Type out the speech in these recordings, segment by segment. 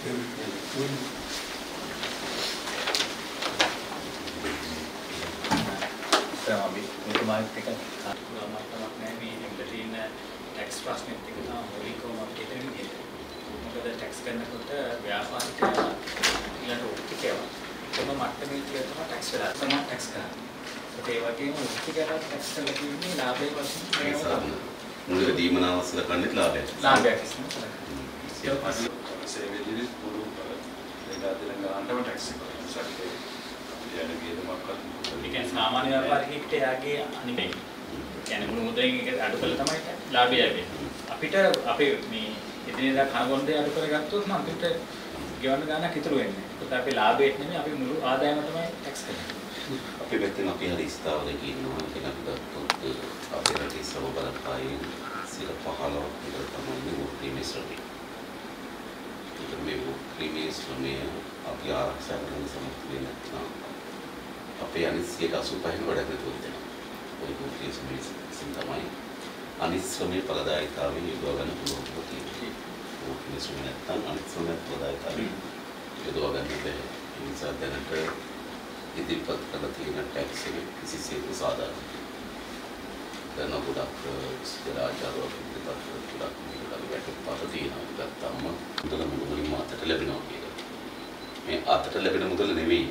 Tax प्रश्न मौलिक tax व्यापारिक मट्टमे टैक्स टैक्स टैक्स लाभे मुझे दीमनावसල කන්නේත් ලාභයක්. ලාභයක් සේවයේදී පුරු දෙගාදෙන ගන්නටම ටැක්ස් එක සැකේ යන්නේ වියදමක් අත්. ඒ කියන්නේ සාමාන්‍ය ව්‍යාපාරිකයෙක්ට යාගේ අනිපේ. කියන්නේ මුළු මුදලින් එක අඩු කළා තමයි ලාභය ලැබෙන්නේ. අපිට අපේ මේ එදිනෙදා කනගොන්දේ අඩු කරගත්තොත් නම් අපිට ගෙවන්න ගානක් ඉතුරු වෙන්නේ. ඒකත් අපේ ලාභයට නෙමෙයි අපි මුළු ආදායම තමයි ටැක්ස් කරන්නේ. අපේ පැත්තෙන් අපි හරි ස්ථාවරයක ඉන්නවා. ඒක අපි ගත්තොත් අපේ රටේ සම බලකායෙන් 15% විතර තමයි වෘත්තීය ශ්‍රමය. ඒක මේ වෘත්තීය ශ්‍රමය අපි ආරක්ෂා කරන සමර්ථ වෙන්නේ නැත්නම් අපේ අනිත් 85% වැඩ නැතුව ඉඳලා. ඔය වෘත්තීය ශ්‍රමය තමයි අනිත් ශ්‍රමයේ ඵලදායීතාවය යොදවා ගන්න පුළුවන් තියෙන්නේ. වෘත්තීය ශ්‍රමය නැත්නම් අනිත් ශ්‍රමයේ ඵලදායීතාවය යොදවා ගන්න බැහැ. ඒ නිසා දැනට ඉදිරිපත් කරලා තියෙන ටැක්ස් එක කිසිසේත් සාධාරණ දැන් ගොඩක් ස්ථිරාචාරවල ඉදිරිපත් ගොඩක් මේකට වැටෙන්න තියෙනවා. ගත්තාම මුදල මුලින්ම අතට ලැබෙනවා කියලා. මේ අතට ලැබෙන මුදල නෙවෙයි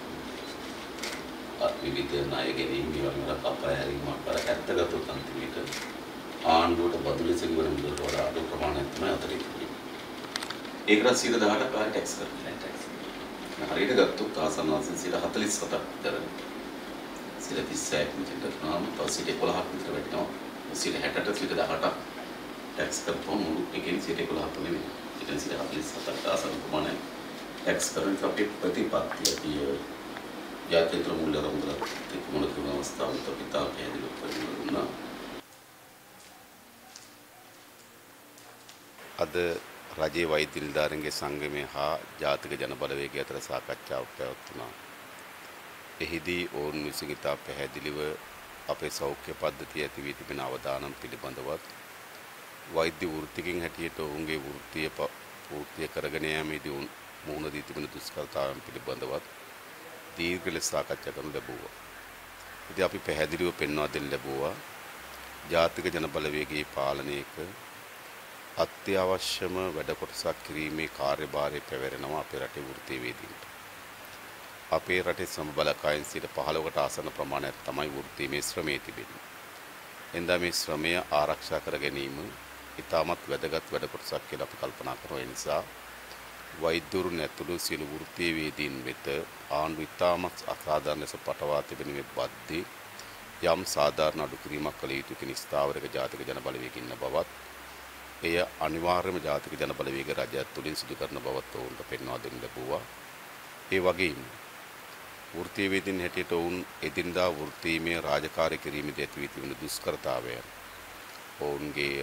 විවිධ ණය ගැනීම වල කපහැරීමක් වල ඇත්ත ගත්තොත් අන්තිමට ආණ්ඩුවට බදු ලෙස ගෙවන මුදල් වල අඩු ප්‍රමාණයක් තමයි අතට තියෙන්නේ. ඒකට 18% කාර්ය ටැක්ස් කරනවා. හරියට ගත්තොත් ආසන්න වශයෙන් 47ක් විතර 36ක් විතර කරනවා. තව 11ක් විතර වැටෙනවා. 60ට 18ක් ටැක්ස් කරපුවම මුළු එකෙන් 11ක් නෙමෙයි. ඒකෙන් 47ක් ආසන්න ප්‍රමාණය ටැක්ස් කරන අපේ ප්‍රතිපත්තිය ජාත්‍යන්තර මූල්‍ය රමුදල මොන කියන අවස්ථාවට අපි තා පැහැදිලි කරනවා. අද රජයේ වෛද්‍ය නිලධාරීන්ගේ සංගමය හා ජාතික ජන බලවේගය අතර සාකච්ඡාවක් පැවැත්වුණා. එහිදී ඔවුන් විසින් ඉතා පැහැදිලිව අපේ සෞඛ්‍ය පද්ධතිය ඇති වී තිබෙන අවදානම් පිළිබඳවත් වෛද්‍ය වෘත්තිකින් හැටියට ඔවුන්ගේ වෘත්තිය කරගෙන යාමේදී මුහුණ දී තිබෙන දුෂ්කරතාවන් පිළිබඳවත් දීර්ඝ ලෙස සාකච්ඡා කරනු ලැබුවා. ඉතින් අපි පැහැදිලිව පෙන්වා දෙන්න ලැබුවා ජාතික ජන බලවේගයේ පාලනයක අත්‍යවශ්‍යම වැඩ කොටසක් කිරීමේ කාර්යභාරය පැවැරෙනවා අපේ රටේ වෘත්තීයවේදීන්ට. අපේ රටේ සම බලකායෙන් 15%කට ආසන්න ප්‍රමාණයක් තමයි වෘත්තීය ශ්‍රමයේ තිබෙන්නේ. එඳා මේ ශ්‍රමය ආරක්ෂා කර ගැනීම ඉතාමත් වැදගත් වැඩ කොටසක් කියලා අපි කල්පනා කරනවා. ඒ නිසා වෛද්‍යවරුන් ඇතුළු සියලු වෘත්තීයවේදීන් වෙත ආණ්ඩුව ඉතාමත් අසාධාරණ ලෙස පටවා තිබෙන මේ බද්දේ යම් සාධාරණ අඩු කිරීමක් කළ යුතු කෙන ස්ථාවරක ජාතික ජන බලවේගයක ඉන්න බවත් එය අනිවාර්යම ජාතික ජන බලවේග රජයත් තුළින් සිදු කරන බවත් ඔවුන්ට පෙන්වා දෙන්න ලැබුවා. ඒ වගේම වෘත්තීයවේදීන් හැටියට ඔවුන් එදිනදා වෘත්තීයමය රාජකාරී කිරීමේදී ඇති වී තිබෙන දුෂ්කරතාවයන් ඔවුන්ගේ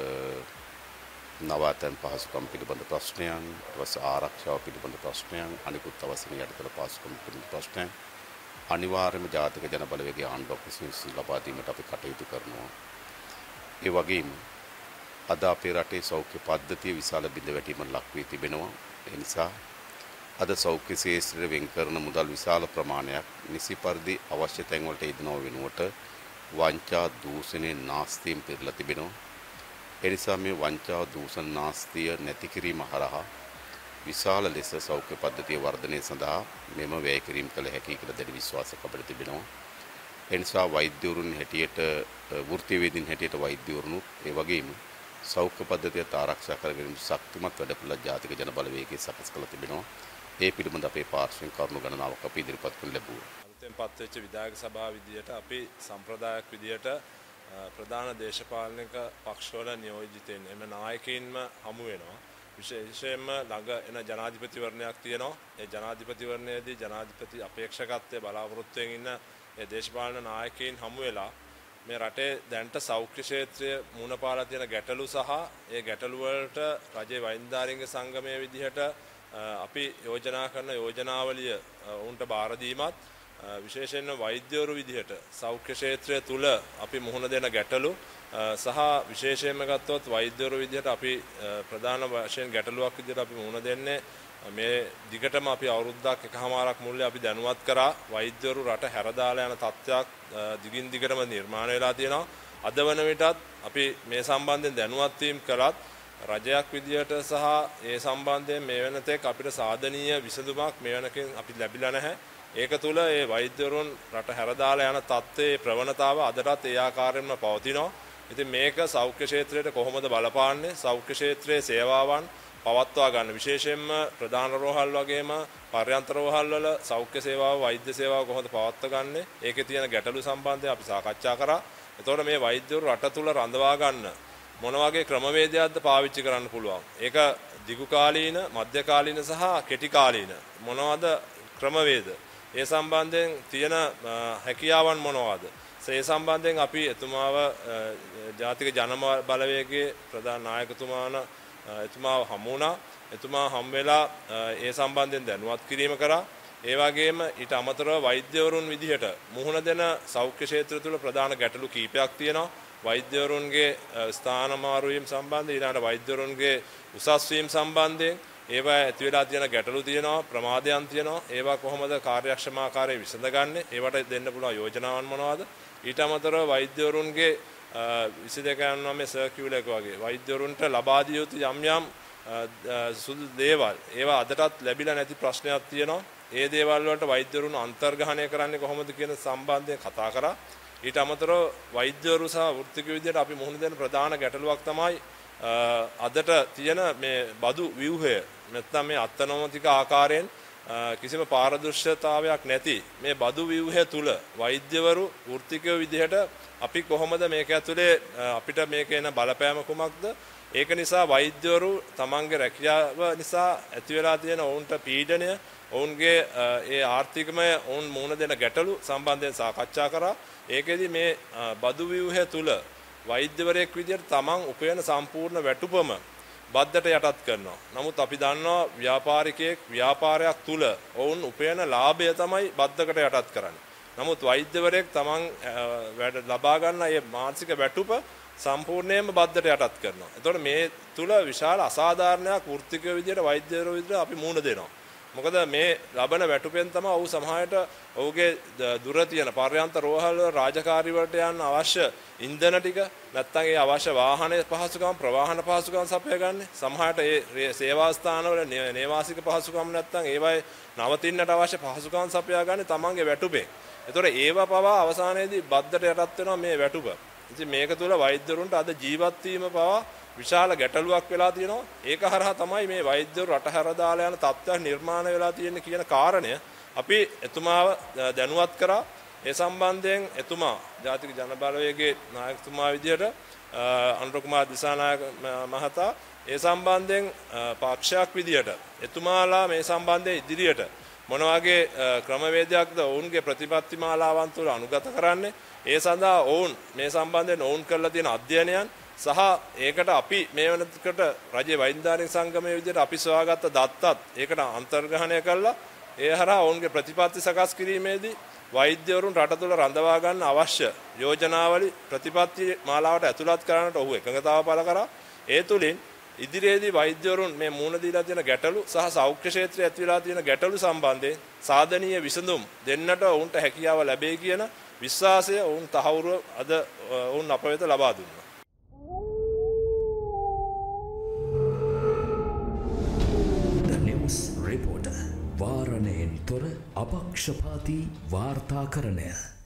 නවාතැන් පහසුකම් පිළිබඳ ප්‍රශ්නයන්, ආරක්ෂාව පිළිබඳ ප්‍රශ්නයන්, අනිකුත් අවශ්‍ය යටිතල පහසුකම් පිළිබඳ ප්‍රශ්නයන් අනිවාර්යම ජාතික ජන බලවේගයේ ආණ්ඩුවක් විසින් ලබා දීමට අපි කටයුතු කරනවා. ඒ වගේම අද අපේ රටේ සෞඛ්‍ය පද්ධතිය විශාල බිඳවැටීමකට ලක් වී තිබෙනවා. ඒ නිසා අද සෞඛ්‍ය ශාස්ත්‍රයේ වෙන් කරන මුදල් විශාල ප්‍රමාණයක් නිසි පරිදි අවශ්‍ය තැන් වලට යෙදනව වෙනුවට වංචා දූෂණේ නාස්තියෙන් පෙරලා තිබෙනවා. ඒ නිසා මේ වංචා දූෂණ නාස්තිය නැති කිරීම හරහා විශාල ලෙස සෞඛ්‍ය පද්ධතිය වර්ධනය සඳහා මෙම වැය කිරීම කළ හැකි කියලා දැඩි විශ්වාසයක් අපිට තිබෙනවා. ඒ නිසා වෛද්‍යවරුන් හැටියට වෘත්තීයවේදීන් හැටියට වෛද්‍යවරුනුත් ඒ වගේම සෞඛ්‍ය පද්ධතිය ආරක්ෂා කරගෙන ශක්තිමත් වැඩපිළිවෙළ ජාතික ජන බලවේගයේ සකස් කළ තිබෙනවා. ඒ පිළිබඳ අපේ පාර්ශ්වයෙන් කරුණු ගණනාවක් අපි ඉදිරිපත් කරන්න ලැබුවා. අලුතෙන් පත්වෙච්ච විධායක සභාව විදියට අපි සම්ප්‍රදායක් විදියට ප්‍රධාන දේශපාලනික පක්ෂවල නියෝජිතයින් එම නායකයින්ම හමු වෙනවා. විශේෂයෙන්ම ළඟ එන ජනාධිපතිවරණයක් තියෙනවා. ඒ ජනාධිපතිවරණයේදී ජනාධිපති අපේක්ෂකත්වයේ බලාපොරොත්තුවෙන් ඉන්න ඒ දේශපාලන නායකයින් හමු වෙලා මේ රටේ දැනට සෞඛ්‍ය ක්ෂේත්‍රයේ මුණ පාලා තියෙන ගැටලු සහ ඒ ගැටලු වලට රජයේ වෛද්‍යාරින්ගේ සංගමයේ විදිහට අපි යෝජනා කරන යෝජනාවලිය උන්ට බාර දීමත් විශේෂයෙන්ම වෛද්‍යවරු විදිහට සෞඛ්‍ය ක්ෂේත්‍රය තුල අපි මුහුණ දෙන ගැටලු සහ විශේෂයෙන්ම ගත්තොත් වෛද්‍යවරු විදිහට අපි ප්‍රධාන වශයෙන් ගැටලුවක් විදිහට අපි මුහුණ දෙන්නේ මේ දිගටම අපි අවුරුද්දක් එකමාරක් මුල්ලේ අපි දැනුවත් කරා වෛද්‍යවරු රට හැරදාලා යන තත්ත්වයක් දිගින් දිගටම නිර්මාණය වෙලා තියෙනවා. අද වන විටත් අපි මේ සම්බන්ධයෙන් දැනුවත් වීම කළත් රජයක් විදියට සහ ඒ සම්බන්ධයෙන් මේ වෙනතෙක් අපිට සාධනීය විසඳුමක් මේ වෙනකන් අපි ලැබිලා නැහැ. ඒක තුල ඒ වෛද්‍යවරුන් රට හැරදාලා යන තත්ත්වයේ ප්‍රවණතාව අදටත් ඒ ආකාරයෙන්ම පවතිනවා. ඉතින් මේක සෞඛ්‍ය ක්ෂේත්‍රයට කොහොමද බලපාන්නේ? සෞඛ්‍ය ක්ෂේත්‍රයේ සේවාවන් පවත්වා ගන්න විශේෂයෙන්ම ප්‍රධාන රෝහල් වගේම පර්යන්ත රෝහල් වල සෞඛ්‍ය සේවාව වෛද්‍ය සේවාව කොහොමද පවත්වා ගන්න? ඒකේ තියෙන ගැටලු සම්බන්ධයෙන් අපි සාකච්ඡා කරා. එතකොට මේ වෛද්‍යවරු රට තුල රඳවා ගන්න මොන වගේ ක්‍රමවේදයක්ද පාවිච්චි කරන්න පුළුවන්? ඒක දිගු කාලීන, මධ්‍ය කාලීන සහ කෙටි කාලීන මොනවද ක්‍රමවේද? ඒ සම්බන්ධයෙන් තියෙන හැකියාවන් මොනවද? ඒ සම්බන්ධයෙන් අපි එතුමාව ජාතික ජන බලවේගයේ ප්‍රධාන නායකතුමාන එතුමාව හමු වුණා. එතුමා හම් වෙලා ඒ සම්බන්ධයෙන් දැනුවත් කිරීම කරා. ඒ වගේම ඊට අමතරව වෛද්‍යවරුන් විදිහට මුහුණ දෙන සෞඛ්‍ය ක්ෂේත්‍රය තුළ ප්‍රධාන ගැටලු කීපයක් තියෙනවා. වෛද්‍යවරුන්ගේ ස්ථාන මාරු වීම සම්බන්ධයෙන් ඊළඟට වෛද්‍යවරුන්ගේ උසස් වීම සම්බන්ධයෙන් ඒවා ඇති වෙලා තියෙන ගැටලු තියෙනවා, ප්‍රමාදයන් තියෙනවා. ඒවා කොහොමද කාර්යක්ෂම ආකාරයේ විසඳගන්නේ? ඒවට දෙන්න පුළුවන් යෝජනාවන් මොනවද? ඊට අමතරව වෛද්‍යවරුන්ගේ 22 සර්කියුලර් එක වගේ වෛද්‍යවරුන්ට ලබා දිය යුතු යම් යම් සුදු දේවල් ඒවා අදටත් ලැබිලා නැති ප්‍රශ්නයක් තියෙනවා. ඒ දේවල් වලට වෛද්‍යවරුන් අන්තර්ග්‍රහණය කරන්නේ කොහොමද කියන සම්බන්ධයෙන් කතා කරා. ඊට අමතරව වෛද්‍යවරු සහ වෘත්තික විදියට අපි මුහුණ දෙන ප්‍රධාන ගැටලුවක් තමයි අදට තියෙන මේ බදු ව්‍යුහය. නැත්නම් මේ අත්නොමතික ආකාරයෙන් කිසිම පාරදර්ශකතාවයක් නැති මේ බදු ව්‍යුහය තුල වෛද්‍යවරු වෘත්තිකයෝ විදිහට අපි කොහොමද මේක ඇතුලේ අපිට මේක එන බලපෑම කුමක්ද? ඒක නිසා වෛද්‍යවරු තමන්ගේ රැකියාව නිසා ඇති වෙලා තියෙන ඔවුන්ට පීඩනය, ඔවුන්ගේ ඒ ආර්ථිකමය ඔවුන් මුහුණ දෙන ගැටලු සම්බන්ධයෙන් සාකච්ඡා කරා. ඒකෙදි මේ බදු ව්‍යුහය තුල වෛද්‍යවරයෙක් විදිහට තමන් උපයන සම්පූර්ණ වැටුපම බද්දට යටත් කරනවා. නමුත් අපි දන්නවා ව්‍යාපාරිකයෙක් ව්‍යාපාරයක් තුල ඔවුන් උපයන ලාභය තමයි බද්දකට යටත් කරන්නේ. නමුත් වෛද්‍යවරයෙක් තමන් ලබා ගන්න මේ මානසික වැටුප සම්පූර්ණයෙන්ම බද්දට යටත් කරනවා. එතකොට මේ තුල විශාල අසාධාරණයක් වෘත්තික විදියට වෛද්‍යවරු විදියට අපි මුහුණ දෙනවා. මොකද මේ ලබන වැටුපෙන් තමයි ඔහු සමහරට ඔහුගේ දුර තියෙන පර්යන්ත රෝහල් රාජකාරී වලට යන්න අවශ්‍ය ඉන්ධන ටික නැත්නම් ඒ අවශ්‍ය වාහන පහසුකම් ප්‍රවාහන පහසුකම් සපයගන්නේ. සමහරට ඒ සේවා ස්ථානවල නේවාසික පහසුකම් නැත්නම් ඒවයි නවතින්නට අවශ්‍ය පහසුකම් සපයාගන්නේ තමන්ගේ වැටුපෙන්. ඒතොර ඒවා පවා අවසානයේදී බද්දට යටත් වෙනවා මේ වැටුප. ඉතින් මේක තුල වෛද්‍යවරුන්ට අද ජීවත් වීම පවා විශාල ගැටලුවක් වෙලා තියෙනවා. ඒක හරහා තමයි මේ වෛද්‍යවරු රට හැර දාලා යන තත්ත්වයක් නිර්මාණය වෙලා තියෙන්නේ කියන කාරණය අපි එතුමාව දැනුවත් කරා. ඒ සම්බන්ධයෙන් එතුමා ජාතික ජන බලවේගයේ නායකතුමා විදියට අනුර කුමාර දිසානායක මහතා ඒ සම්බන්ධයෙන් පක්ෂයක් විදියට එතුමාලා මේ සම්බන්ධයෙන් ඉදිරියට මොන වගේ ක්‍රමවේදයක්ද ඔවුන්ගේ ප්‍රතිපත්ති මාලාවන් තුළ අනුගත කරන්නේ? ඒ සඳහා ඔවුන් මේ සම්බන්ධයෙන් ඔවුන් කරලා තියෙන අධ්‍යයනයන් සහ ඒකට අපි මේ වෙනකොට රජයේ වෛද්‍යාරික සංගමයේ විදිහට අපි සොයාගත්ත දත්තත් ඒකට අන්තර්ග්‍රහණය කළා. ඒ හරහා ඔවුන්ගේ ප්‍රතිපත්ති සකස් කිරීමේදී වෛද්‍යවරුන් රට තුළ රඳවා ගන්න අවශ්‍ය යෝජනාවලි ප්‍රතිපත්ති මාලාවට ඇතුළත් කරන්නට ඔහු එකඟතාව පළ කරා. ඒ තුලින් ඉදිරියේදී වෛද්‍යවරුන් මේ මුහුණ දීලා තියෙන ගැටලු සහ සෞඛ්‍ය ක්ෂේත්‍රයේ ඇති වෙලා තියෙන ගැටලු සම්බන්ධයෙන් සාධනීය විසඳුම් දෙන්නට ඔවුන්ට හැකියාව ලැබෙයි කියන විශ්වාසය ඔවුන් තහවුරු අද ඔවුන් අප වෙත ලබා දුන්නා. රිපෝටර් වාරණයෙන් තොර අපක්ෂපාතී වාර්තාකරණය